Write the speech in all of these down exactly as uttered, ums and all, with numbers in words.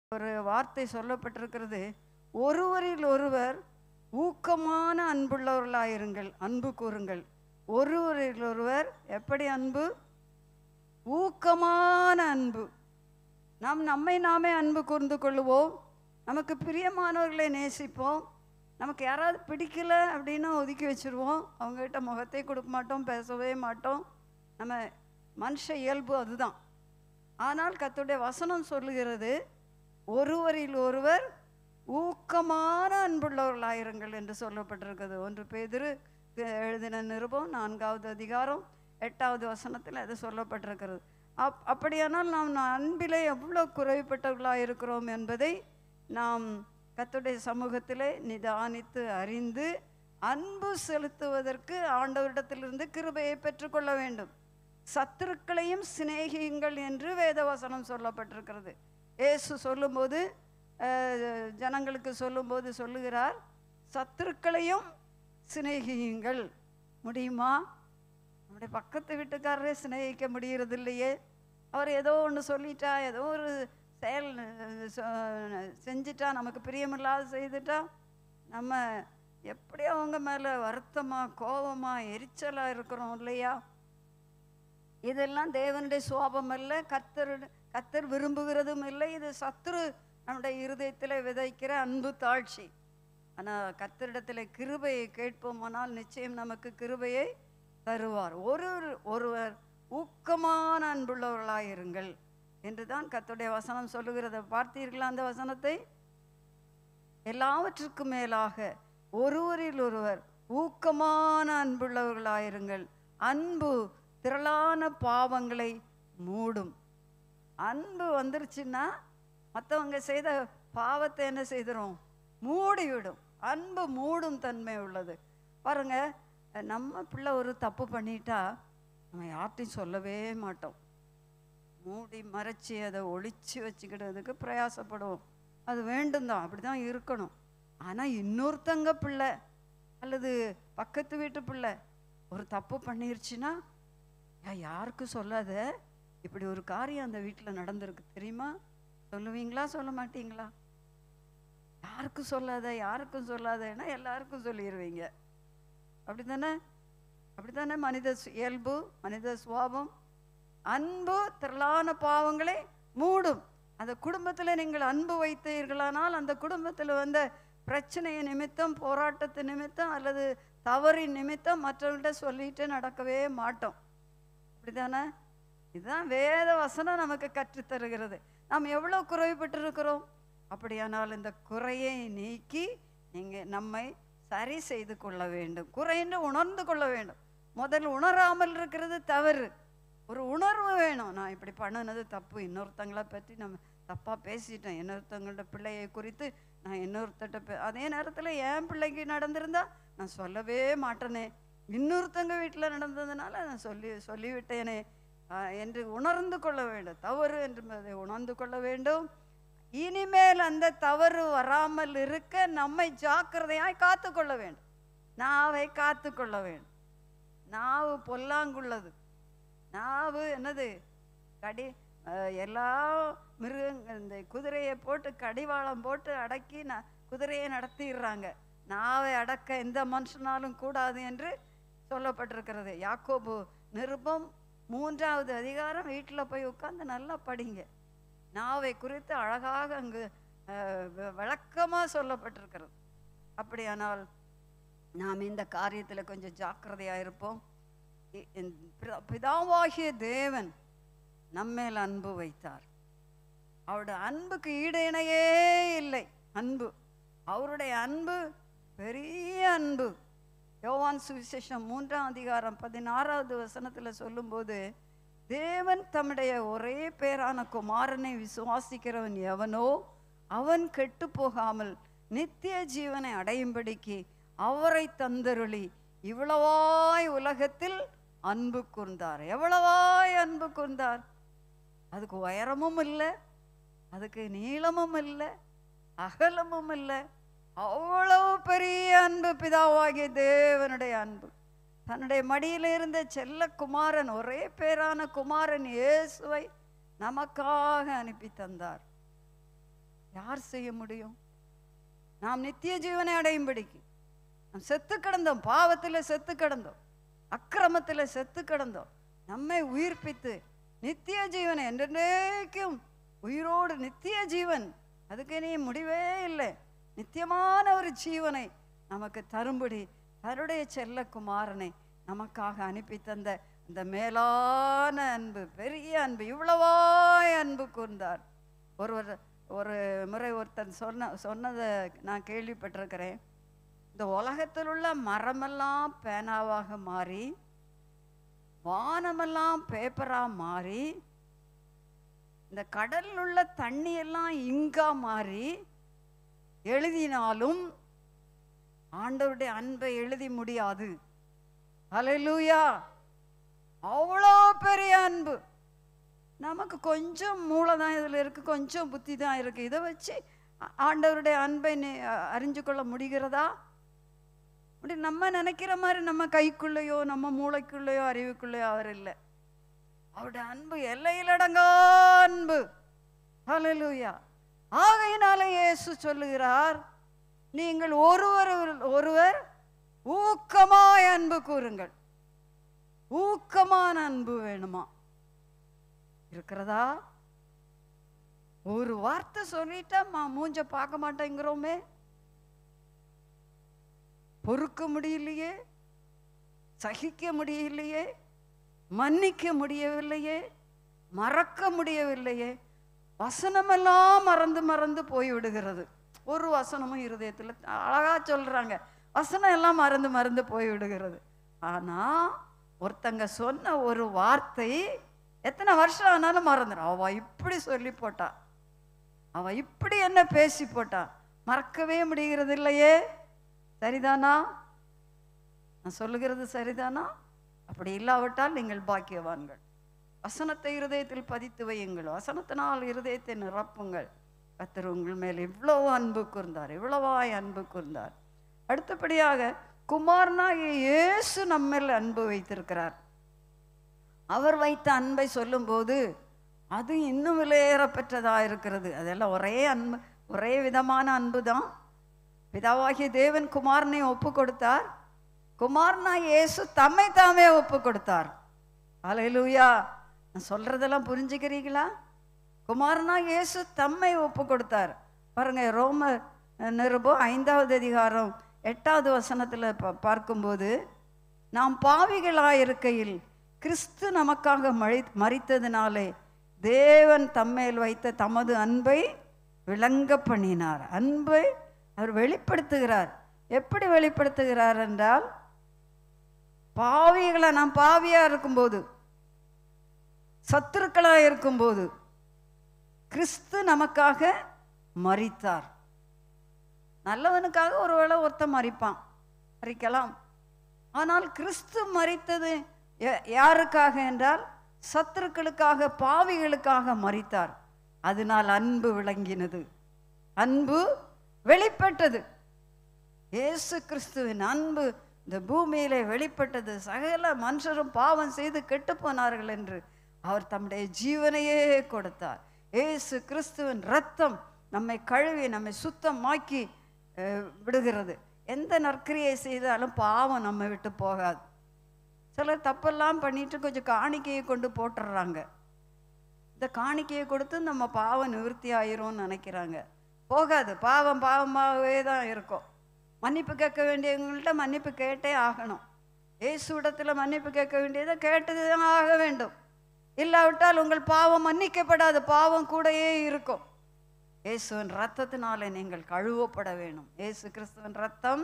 ஒரு வார்த்தை சொல்லப்பட்டிருக்கிறது, ஒருவரில் ஒருவர் ஊக்கமான அன்புள்ளவர்களாயிருங்கள், அன்பு கூறுங்கள். ஒருவரில் ஒருவர் எப்படி அன்பு? ஊக்கமான அன்பு. நாம் நம்மை நாமே அன்பு கூர்ந்து கொள்ளுவோம், நமக்கு பிரியமானவர்களை நேசிப்போம். நமக்கு யாராவது பிடிக்கல அப்படின்னா ஒதுக்கி வச்சுருவோம், அவங்ககிட்ட முகத்தை கொடுக்க மாட்டோம், பேசவே மாட்டோம். நம்ம மனுஷ இயல்பு அதுதான். ஆனால் கர்த்தருடைய வசனம் சொல்லுகிறது, ஒருவரில் ஒருவர் ஊக்கமான அன்புள்ளவர்களாயிருங்கள் என்று சொல்லப்பட்டிருக்கிறது. ஒன்று பேதுரு எழுதின நிருபம் நான்காவது அதிகாரம் எட்டாவது வசனத்தில் அது சொல்லப்பட்டிருக்கிறது. அப் அப்படியானால் நாம் அன்பிலே எவ்வளோ குறைவுபட்டவர்களாக இருக்கிறோம் என்பதை நாம் கர்த்தருடைய சமூகத்திலே நிதானித்து அறிந்து அன்பு செலுத்துவதற்கு ஆண்டவரிடத்திலிருந்து கிருபையை பெற்றுக்கொள்ள வேண்டும். சத்துருக்களையும் சிநேகியுங்கள் என்று வேதவசனம் சொல்லப்பட்டிருக்கிறது. இயேசு சொல்லும்போது, ஜனங்களுக்கு சொல்லும்போது சொல்லுகிறார், சத்துருக்களையும் சிநேகியுங்கள். முடியுமா? நம்முடைய பக்கத்து வீட்டுக்காரரே சிநேகிக்க முடிகிறது இல்லையே. அவர் ஏதோ ஒன்று சொல்லிட்டா, ஏதோ ஒரு செயல் செஞ்சிட்டா, நமக்கு பிரியமில்லாத செய்துட்டா, நம்ம எப்படி அவங்க மேலே வருத்தமாக கோபமாக எரிச்சலாக இருக்கிறோம் இல்லையா? இதெல்லாம் தேவனுடைய சுவாபம் இல்லை, கர்த்தர் கர்த்தர் விரும்புகிறதும் இல்லை. இது சத்துரு நம்முடைய இருதயத்தில் விதைக்கிற அன்பு தாழ்ச்சி. ஆனால் கர்த்தரிடத்தில் கிருபையை கேட்போமானால் நிச்சயம் நமக்கு கிருபையை தருவார். ஒரு ஒருவர் ஊக்கமான அன்புள்ளவர்களாயிருங்கள் என்று தான் கர்த்தருடைய வசனம் சொல்லுகிறத பார்த்தீர்களா? அந்த வசனத்தை, எல்லாவற்றுக்கும் மேலாக ஒருவரில் ஒருவர் ஊக்கமான அன்புள்ளவர்களாயிருங்கள், அன்பு திரளான பாவங்களை மூடும். அன்பு வந்துருச்சுன்னா மற்றவங்க செய்த பாவத்தை என்ன செய்திரும்? மூடிவிடும். அன்பு மூடும் தன்மை உள்ளது. பாருங்க, நம்ம பிள்ளை ஒரு தப்பு பண்ணிட்டா நம்ம யார்ட்டையும் சொல்லவே மாட்டோம், மூடி மறைச்சி அதை ஒழிச்சு வச்சுக்கிட்டதுக்கு பிரயாசப்படுவோம். அது வேண்டும் தான், அப்படி தான் இருக்கணும். ஆனால் இன்னொருத்தங்க பிள்ளை அல்லது பக்கத்து வீட்டு பிள்ளை ஒரு தப்பு பண்ணிருச்சுன்னா, யாருக்கும் சொல்லாத, இப்படி ஒரு காரியம் அந்த வீட்டில் நடந்திருக்கு தெரியுமா, சொல்லுவீங்களா சொல்ல மாட்டீங்களா? யாருக்கும் சொல்லாத, யாருக்கும் சொல்லாதன்னா எல்லாருக்கும் சொல்லிடுவீங்க. அப்படி தானே? அப்படி தானே மனித இயல்பு, மனித சுவாபம். அன்பு திரளான பாவங்களை மூடும். அந்த குடும்பத்தில் நீங்கள் அன்பு வைத்தீர்களானால் அந்த குடும்பத்தில் வந்த பிரச்சனையை நிமித்தம், போராட்டத்து நிமித்தம் அல்லது தவறின் நிமித்தம் மற்றவங்கள்ட்ட சொல்லிட்டு நடக்கவே மாட்டோம். அப்படிதானே? இதுதான் வேத வசனம் நமக்கு கற்றுத்தருகிறது. நாம் எவ்வளோ குறைபட்டிருக்கிறோம். அப்படியானால் இந்த குறையை நீக்கி நீங்கள் நம்மை சரி செய்து கொள்ள வேண்டும். குறைன்னு உணர்ந்து கொள்ள வேண்டும். முதல் உணராமல் இருக்கிறது தவறு. ஒரு உணர்வு வேணும். நான் இப்படி பண்ணினது தப்பு, இன்னொருத்தங்களை பற்றி நம்ம தப்பாக பேசிட்டேன், இன்னொருத்தங்களோட பிள்ளையை குறித்து நான் இன்னொருத்தட்ட அதே நேரத்தில் என் பிள்ளைக்கு நடந்திருந்தா நான் சொல்லவே மாட்டேனே, இன்னொருத்தங்க வீட்டில் நடந்ததுனால நான் சொல்லி சொல்லிவிட்டேனே என்று உணர்ந்து கொள்ள வேண்டும். தவறு என்று உணர்ந்து கொள்ள வேண்டும். இனிமேல் அந்த தவறு வராமல் இருக்க நம்மை ஜாக்கிரதையாய் காத்து கொள்ள வேண்டும். நாவை காத்து கொள்ள வேண்டும். நாவு பொல்லாங்குள்ளது. நாவு என்னது? கடி எல்லா மிருகங்கள் இந்த குதிரையை போட்டு கடிவாளம் போட்டு அடக்கி ந குதிரையை நடத்திடுறாங்க. நாவை அடக்க எந்த மனுஷனாலும் கூடாது என்று சொல்லப்பட்டிருக்கிறது. யாக்கோபு நிருபம் மூன்றாவது அதிகாரம் வீட்டில் போய் உட்காந்து நல்லா படிங்க. நாவை குறித்து அழகாக அங்கு விளக்கமாக சொல்லப்பட்டிருக்கிறது. அப்படியானால் நாம் இந்த காரியத்தில் கொஞ்சம் ஜாக்கிரதையாக இருப்போம். பிதாவாகிய தேவன் நம்மேல் அன்பு வைத்தார். அவருடைய அன்புக்கு ஈடு இணையே இல்லை. அன்பு, அவருடைய அன்பு பெரிய அன்பு. யோவான் சுவிசேஷம் மூன்றாம் அதிகாரம் பதினாறாவது வசனத்தில் சொல்லும்போது, தேவன் தம்முடைய ஒரே பேரான குமாரனை விசுவாசிக்கிறவன் எவனோ அவன் கெட்டு போகாமல் நித்திய ஜீவனை அடையும்படிக்கு அவரை தந்தருளி இவ்வளவாய் உலகத்தில் அன்பு கூர்ந்தார். எவ்வளவாய் அன்பு கூர்ந்தார்! அதுக்கு உயரமும் இல்லை, அதுக்கு நீளமும் இல்லை, அகலமும் இல்லை. அவ்வளவு பெரிய அன்பு பிதாவாகிய தேவனுடைய அன்பு. தன்னுடைய மடியில் இருந்த செல்ல குமாரன், ஒரே பேரான குமாரன் இயேசுவை நமக்காக அனுப்பி தந்தார். யார் செய்ய முடியும்? நாம் நித்திய ஜீவனை அடையும்படிக்கு நாம் செத்து கிடந்தோம், பாவத்தில் செத்து கிடந்தோம், அக்கிரமத்தில் செத்து கிடந்தோம். நம்மை உயிர்ப்பித்து நித்திய ஜீவனை என்றென்றைக்கும் உயிரோடு நித்திய ஜீவன், அதுக்கு நீ முடிவே இல்லை, நித்தியமான ஒரு ஜீவனை நமக்கு தரும்படி தன்னுடைய செல்ல குமாரனை நமக்காக அனுப்பி தந்த அந்த மேலான அன்பு, பெரிய அன்பு, இவ்வளவாய் அன்பு கூர்ந்தார். ஒருவர் ஒரு முறை ஒருத்தன் சொன்ன சொன்னதை நான் கேள்விப்பட்டிருக்கிறேன். இந்த உலகத்தில் உள்ள மரமெல்லாம் பேனாவாக மாறி, வானமெல்லாம் பேப்பரா மாறி, இந்த கடலில் உள்ள தண்ணி எல்லாம் இங்கா மாறி எழுதினாலும் ஆண்டவருடைய அன்பை எழுதி முடியாது. ஹல்லேலூயா! அவ்வளோ பெரிய அன்பு. நமக்கு கொஞ்சம் மூளை தான் இதில் இருக்கு, கொஞ்சம் புத்தி தான் இருக்கு. இதை வச்சு ஆண்டவருடைய அன்பை அறிஞ்சு கொள்ள முடிகிறதா? அப்படி நம்ம நினைக்கிற மாதிரி நம்ம கைக்குள்ளேயோ நம்ம மூளைக்குள்ளேயோ அறிவுக்குள்ளேயோ அவர் இல்லை. அவருடைய அன்பு எல்லையிலடங்கா அன்பு. ஹல்லேலூயா! ஆகையினாலே இயேசு சொல்லுகிறார், நீங்கள் ஒருவர் ஒருவர் ஊக்கமாய் அன்பு கூறுங்கள். ஊக்கமான அன்பு வேணுமா? இருக்கிறதா? ஒரு வார்த்தை சொல்லிட்டா மூஞ்ச பார்க்க மாட்டேங்கிறோமே, பொறுக்க முடியலையே, சகிக்க முடியலையே, மன்னிக்க முடியவில்லையே, மறக்க முடியவில்லையே. வசனமெல்லாம் மறந்து மறந்து போய் விடுகிறது. ஒரு வசனமும் இருதயத்தில் அழகா சொல்றாங்க, வசனம் எல்லாம் மறந்து மறந்து போய் விடுகிறது. ஆனா ஒருத்தங்க சொன்ன ஒரு வார்த்தை எத்தனை வருஷம் ஆனாலும் மறந்துடும். அவ இப்படி சொல்லி போட்டா, அவ இப்படி என்ன பேசி போட்டா, மறக்கவே முடிகிறது இல்லையே. சரிதானா? நான் சொல்லுகிறது சரிதானா? அப்படி இல்லாவிட்டால் நீங்கள் பாக்கியவான்கள். வசனத்தை இருதயத்தில் பதித்து வையுங்கள், வசனத்தினால் இருதயத்தை நிரப்புங்கள். கர்த்தர் உங்கள் மேல் இவ்வளவு அன்பு கூர்ந்தார், இவ்வளவாய் அன்பு கூர்ந்தார். அடுத்தபடியாக குமாரனாகிய இயேசு நம்மேல் அன்பு வைத்திருக்கிறார். அவர் வைத்த அன்பை சொல்லும் போது அது இன்னும் விலையேற பெற்றதா இருக்கிறது. அதெல்லாம் ஒரே அன்பு, ஒரே விதமான அன்பு தான். பிதாவாகிய தேவன் குமாரனை ஒப்பு கொடுத்தார், குமாரனாகிய இயேசு தம்மை தாமே ஒப்பு கொடுத்தார். ஹல்லேலூயா! நான் சொல்றதெல்லாம் புரிஞ்சுக்கிறீங்களா? குமாரனாகிய இயேசு தம்மை ஒப்பு கொடுத்தார். பாருங்க, ரோம நிருபம் ஐந்தாவது அதிகாரம் எட்டாவது வசனத்துல பார்க்கும்போது, நாம் பாவிகளாயிருக்கையில் கிறிஸ்து நமக்காக மழி மரித்ததினாலே தேவன் தம்மேல் வைத்த தமது அன்பை விளங்க பண்ணினார். அன்பை அவர் வெளிப்படுத்துகிறார். எப்படி வெளிப்படுத்துகிறார் என்றால், பாவிகளை, நாம் பாவியா இருக்கும்போது, சத்துருக்களா இருக்கும்போது கிறிஸ்து நமக்காக மரித்தார். நல்லவனுக்காக ஒருவேளை ஒருத்தன் மரிப்பான், மரிக்கலாம். ஆனால் கிறிஸ்து மரித்தது யாருக்காக என்றால் சத்துருக்களுக்காக, பாவிகளுக்காக மரித்தார். அதனால் அன்பு விளங்கினது, அன்பு வெளிப்பட்டது. இயேசு கிறிஸ்துவின் அன்பு இந்த பூமியிலே வெளிப்பட்டது. சகல மனுஷரும் பாவம் செய்து கெட்டு போனார்கள் என்று அவர் தம்முடைய ஜீவனையே கொடுத்தார். இயேசு கிறிஸ்துவின் இரத்தம் நம்மை கழுவி நம்மை சுத்தமாக்கி விடுகிறது. எந்த நற்கிரியை செய்தாலும் பாவம் நம்ம விட்டு போகாது. சிலர் தப்பெல்லாம் பண்ணிட்டு கொஞ்சம் காணிக்கையை கொண்டு போட்டுடுறாங்க. இந்த காணிக்கையை கொடுத்து நம்ம பாவம் நிவர்த்தி ஆயிரும்னு நினைக்கிறாங்க. போகாது. பாவம் பாவமாகவே தான் இருக்கும். மன்னிப்பு கேட்க வேண்டியவங்கள்ட்ட மன்னிப்பு கேட்டே ஆகணும். இயேசு இடத்துல மன்னிப்பு கேட்க வேண்டியதை கேட்டது தான் ஆக வேண்டும். இல்லாவிட்டால் உங்கள் பாவம் மன்னிக்கப்படாது, பாவம் கூடயே இருக்கும். இயேசுவின் ரத்தத்தினாலே நீங்கள் கழுவப்பட வேணும். இயேசு கிறிஸ்துவின் ரத்தம்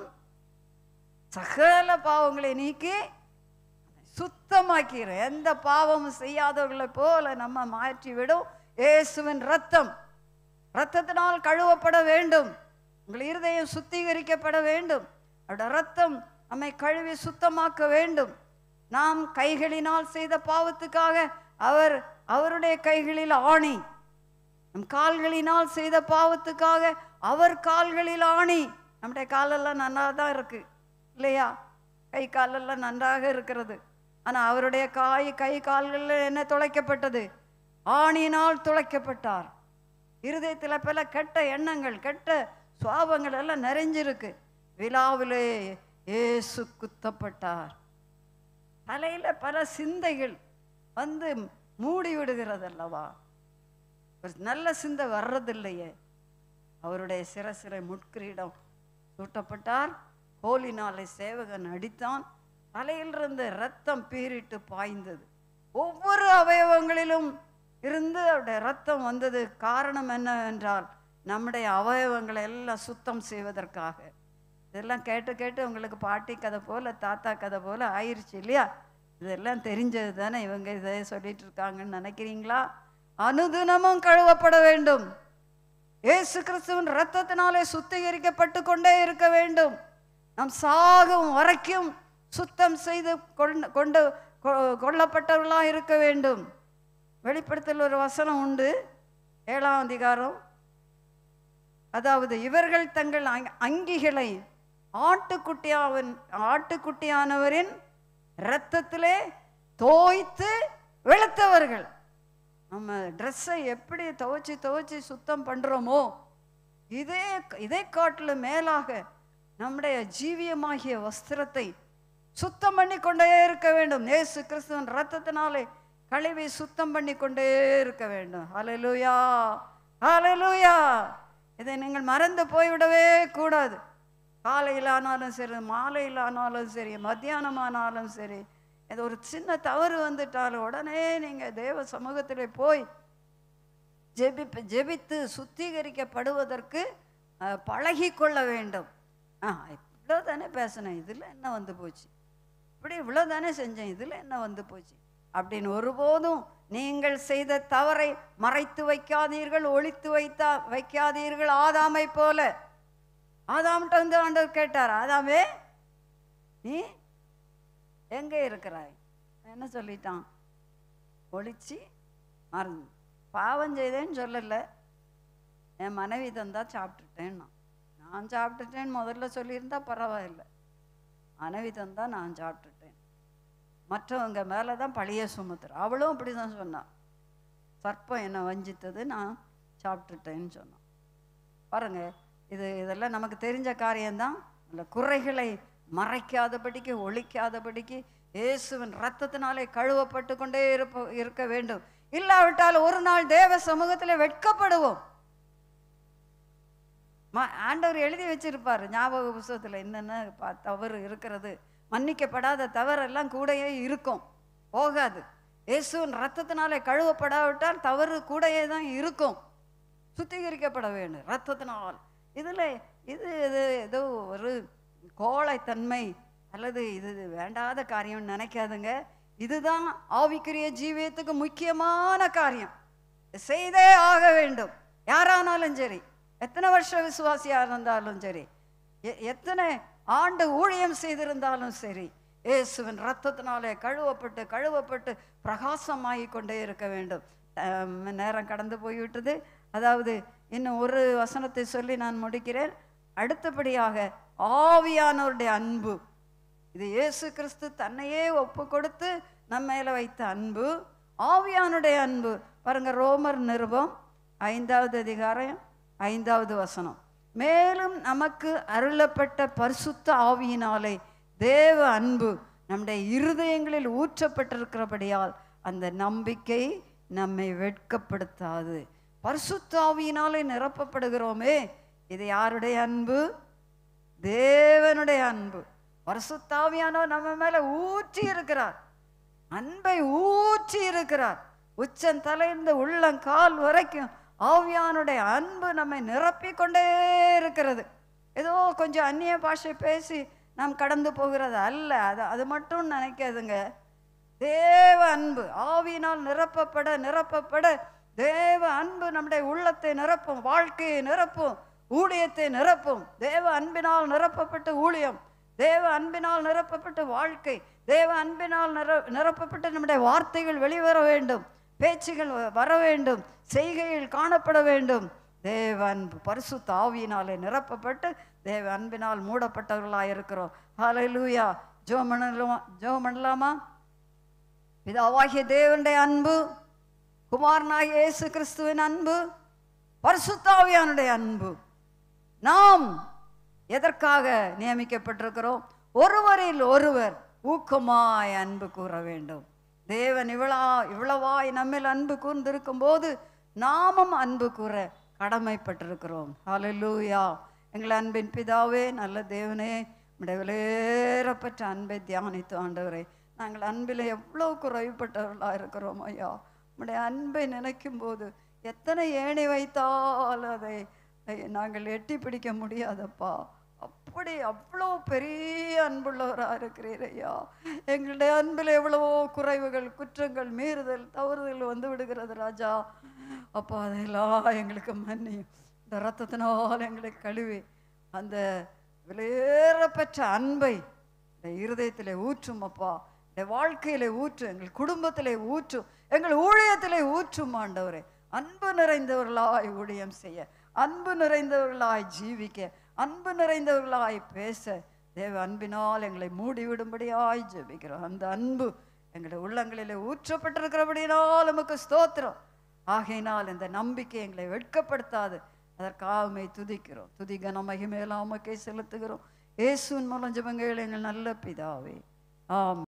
சகல பாவங்களை நீக்கி சுத்தமாக்கிற, எந்த பாவமும் செய்யாதவர்களை போல நம்ம மாற்றி விடும். இயேசுவின் ரத்தம், ரத்தத்தினால் கழுவப்பட வேண்டும். உங்கள் இருதயம் சுத்திகரிக்கப்பட வேண்டும். அவருடைய ரத்தம் நம்மை கழுவி சுத்தமாக்க வேண்டும். நாம் கைகளினால் செய்த பாவத்துக்காக அவர் அவருடைய கைகளில் ஆணி, நம் கால்களினால் செய்த பாவத்துக்காக அவர் கால்களில் ஆணி. நம்முடைய காலெல்லாம் நன்றாக தான் இருக்கு இல்லையா? கை காலெல்லாம் நன்றாக இருக்கிறது. ஆனால் அவருடைய காய் கை கால்களில் என்ன துளைக்கப்பட்டது? ஆணியினால் துளைக்கப்பட்டார். இருதயத்தில் பல கெட்ட எண்ணங்கள், கெட்ட சுவாபங்கள் எல்லாம் நிறைஞ்சிருக்கு. விழாவிலே இயேசு குத்தப்பட்டார். தலையில பல சிந்தைகள் வந்து மூடி விடுகிறதல்லவா, ஒரு நல்ல சிந்தை வர்றதில்லையே. அவருடைய சிரசிலை முட்கிரீடம் சூட்டப்பட்டார். கோலினாலே சேவகன் அடித்தான். தலையிலிருந்து இரத்தம் பீறிட்டு பாய்ந்தது. ஒவ்வொரு அவயவங்களிலும் இருந்து அவருடைய ரத்தம் வந்தது. காரணம் என்னவென்றால் நம்முடைய அவயவங்களை எல்லாம் சுத்தம் செய்வதற்காக. இதெல்லாம் கேட்டு கேட்டு உங்களுக்கு பாட்டி கதை போல தாத்தா கதை போல ஆயிடுச்சு இல்லையா? இதெல்லாம் தெரிஞ்சது தானே இவங்க இதை சொல்லிட்டு இருக்காங்கன்னு நினைக்கிறீங்களா? அனுதினமும் கழுவப்பட வேண்டும். இயேசு கிறிஸ்துவின் இரத்தத்தினாலே சுத்திகரிக்கப்பட்டு கொண்டே இருக்க வேண்டும். நாம் சாகும் வரைக்கும் சுத்தம் செய்து கொண்டு கொண்டு கொள்ளப்பட்டவர்களாக இருக்க வேண்டும். வெளிப்படுத்தல் ஒரு வசனம் உண்டு, ஏழாம் அதிகாரம். அதாவது இவர்கள் தங்கள் அங்கிகளை ஆட்டுக்குட்டியாவன் ஆட்டுக்குட்டியானவரின் இரத்தத்திலே தோய்த்து வெளுத்தவர்கள். நம்ம ட்ரெஸ்ஸை எப்படி துவைச்சி துவைச்சி சுத்தம் பண்ணுறோமோ இதே இதை காட்டிலும் மேலாக நம்முடைய ஜீவியமாகிய வஸ்திரத்தை சுத்தம் பண்ணி கொண்டே இருக்க வேண்டும். இயேசு கிறிஸ்துவின் இரத்தத்தினாலே கழுவி சுத்தம் பண்ணி கொண்டே இருக்க வேண்டும். ஹல்லேலூயா, ஹல்லேலூயா. இதை நீங்கள் மறந்து போய்விடவே கூடாது. காலையில் ஆனாலும் சரி, மாலையில் ஆனாலும் சரி, மத்தியானம் ஆனாலும் சரி, இது ஒரு சின்ன தவறு வந்துட்டாலும் உடனே நீங்கள் தேவ சமூகத்தில் போய் ஜெபி ஜெபித்து சுத்திகரிக்கப்படுவதற்கு பழகி கொள்ள வேண்டும். ஆ இவ்வளோ தானே பேசினேன், இதில் என்ன வந்து போச்சு, இப்படி இவ்வளோ தானே செஞ்சேன், இதில் என்ன வந்து போச்சு அப்படின்னு ஒருபோதும் நீங்கள் செய்த தவறை மறைத்து வைக்காதீர்கள், ஒளித்து வைத்தா வைக்காதீர்கள். ஆதாமை போல. ஆதாம்கிட்ட வந்து ஆண்டவர் கேட்டார், ஆதாமே நீ எங்கே இருக்கிறாய்? என்ன சொல்லிட்டான்? ஒளிச்சு மறந்து பாவம் செய்தேன்னு சொல்லலை, என் மனைவி தந்தா சாப்பிட்டுட்டேன்னா. நான் சாப்பிட்டுட்டேன்னு முதல்ல சொல்லியிருந்தா பரவாயில்லை, மனைவி தந்தா நான் சாப்பிட்டுட்டேன், மற்றவங்க மேலே தான் பழிய சுமத்துற. அவளும் அப்படி தான் சொன்னான், சர்ப்பம் என்னை வஞ்சித்தது, நான் சாப்பிட்டுட்டேன்னு சொன்னான். பாருங்க, இது இதெல்லாம் நமக்கு தெரிஞ்ச காரியம்தான். அந்த குறைகளை மறைக்காதபடிக்கு ஒழிக்காதபடிக்கு இயேசுவின் இரத்தத்தினாலே கழுவப்பட்டு கொண்டே இருப்ப இருக்க வேண்டும். இல்லாவிட்டால் ஒரு நாள் தேவ சமூகத்தில் வெட்கப்படுவோம். ஆண்டவர் எழுதி வச்சிருப்பார் ஞாபக புஸ்தகத்தில் என்னென்ன தவறு இருக்கிறது, மன்னிக்கப்படாத தவறெல்லாம் கூடயே இருக்கும், போகாது. இயேசுவின் இரத்தத்தினாலே கழுவப்படாவிட்டால் தவறு கூடயே தான் இருக்கும். சுத்திகரிக்கப்பட வேண்டும் இரத்தத்தினால். இதில் இது இது ஏதோ ஒரு கோழைத்தன்மை அல்லது இது வேண்டாத காரியம் நினைக்காதுங்க. இதுதான் ஆவிக்குரிய ஜீவியத்துக்கு முக்கியமான காரியம். செய்தே ஆக வேண்டும். யாரானாலும் சரி, எத்தனை வருஷம் விசுவாசியாக இருந்தாலும் சரி, எத்தனை ஆண்டு ஊழியம் செய்திருந்தாலும் சரி, இயேசுவின் இரத்தத்தினாலே கழுவப்பட்டு கழுவப்பட்டு பிரகாசமாகி கொண்டே இருக்க வேண்டும். நேரம் கடந்து போய்விட்டது. அதாவது இன்னும் ஒரு வசனத்தை சொல்லி நான் முடிக்கிறேன். அடுத்தபடியாக ஆவியானவருடைய அன்பு. இது இயேசு கிறிஸ்து தன்னையே ஒப்பு கொடுத்து நம்ம மேல வைத்த அன்பு, ஆவியானுடைய அன்பு. பாருங்க, ரோமர் நிருபம் ஐந்தாவது அதிகாரம் ஐந்தாவது வசனம். மேலும் நமக்கு அருளப்பட்ட பரிசுத்த ஆவியினாலே தேவ அன்பு நம்முடைய இருதயங்களில் ஊற்றப்பட்டிருக்கிறபடியால் அந்த நம்பிக்கை நம்மை வெட்கப்படுத்தாது. பரிசுத்த ஆவியினாலே நிரப்பப்படுகிறோமே, இது யாருடைய அன்பு? தேவனுடைய அன்பு. பரிசுத்த ஆவியானவர் நம்ம மேல ஊற்றி இருக்கிறார், அன்பை ஊற்றி இருக்கிறார். உச்சன் தலையிலிருந்து உள்ளங்கால் வரைக்கும் ஆவியானுடைய அன்பு நம்மை நிரப்பி கொண்டே இருக்கிறது. ஏதோ கொஞ்சம் அந்நிய பாஷை பேசி நாம் கடந்து போகிறது அல்ல. அது அது மட்டும் நினைக்காதுங்க. தேவ அன்பு ஆவியினால் நிரப்பப்பட நிரப்பப்பட தேவ அன்பு நம்முடைய உள்ளத்தை நிரப்பும், வாழ்க்கையை நிரப்பும், ஊழியத்தை நிரப்பும். தேவ அன்பினால் நிரப்பப்பட்ட ஊழியம், தேவ அன்பினால் நிரப்பப்பட்ட வாழ்க்கை, தேவ அன்பினால் நிர நிரப்பப்பட்ட நம்முடைய வார்த்தைகள் வெளிவர வேண்டும், பேச்சுகள் வர வேண்டும், செய்கையில் காணப்பட வேண்டும். தேவ அன்பு பரிசுத்த ஆவியினாலே நிரப்பப்பட்டு தேவ அன்பினால் மூடப்பட்டவர்களாக இருக்கிறோம். ஹல்லேலூயா. ஜோ பண்ணலாமா? ஜோ பண்ணலாமா? பிதாவாகிய தேவனுடைய அன்பு, குமாரனாகிய இயேசு கிறிஸ்துவின் அன்பு, பரிசுத்த ஆவியானுடைய அன்பு. நாம் எதற்காக நியமிக்கப்பட்டிருக்கிறோம்? ஒருவரில் ஒருவர் ஊக்கமாய் அன்பு கூற வேண்டும். தேவன் இவ்வளா இவ்வளவாய் நம்மில் அன்பு கூர்ந்திருக்கும் போது நாமும் அன்பு கூற கடமைப்பட்டிருக்கிறோம். ஹல்லேலூயா. எங்கள் அன்பின் பிதாவே, நல்ல தேவனே, நம்முடைய விலையேறப்பட்ட அன்பை தியானித்து ஆண்டவரே, நாங்கள் அன்பில் எவ்வளோ குறைவுபட்டவர்களாக இருக்கிறோம் ஐயா. நம்முடைய அன்பை நினைக்கும் போது எத்தனை ஏணி வைத்தால் அதை நாங்கள் எட்டி பிடிக்க முடியாதப்பா. அப்படி அவ்வளோ பெரிய அன்புள்ளவராக இருக்கிறீர் ஐயா. எங்களுடைய அன்பில் எவ்வளவோ குறைவுகள், குற்றங்கள், மீறுதல், தவறுதல் வந்து விடுகிறது ராஜா. அப்பா அதெல்லாம் எங்களுக்கு மன்னியும். இந்த ரத்தத்தினால் எங்களை கழுவி அந்த விலையேறப்பெற்ற அன்பை இந்த இருதயத்திலே ஊற்றும் அப்பா. இந்த வாழ்க்கையிலே ஊற்றும், எங்கள் குடும்பத்திலே ஊற்றும், எங்கள் ஊழியத்திலே ஊற்றும் ஆண்டவரே. அன்பு நிறைந்தவர்களாய் ஊழியம் செய்ய, அன்பு நிறைந்தவர்களாய் ஜீவிக்க, அன்பு நிறைந்தவர்களாய் பேச தேவ அன்பினால் எங்களை மூடிவிடும்படியாய் ஜெபிக்கிறோம். அந்த அன்பு எங்களுடைய உள்ளங்களிலே ஊற்றப்பட்டிருக்கிறபடினால் நமக்கு ஸ்தோத்திரம். ஆகையினால் இந்த நம்பிக்கை எங்களை வெட்கப்படுத்தாது. அதற்காகவே துதிக்கிறோம். துதி கன மகிமையெல்லாம் உமக்கே செலுத்துகிறோம். இயேசுவின் மூலம் ஜெபங்கள் எங்கள் நல்ல பிதாவே, ஆமென்.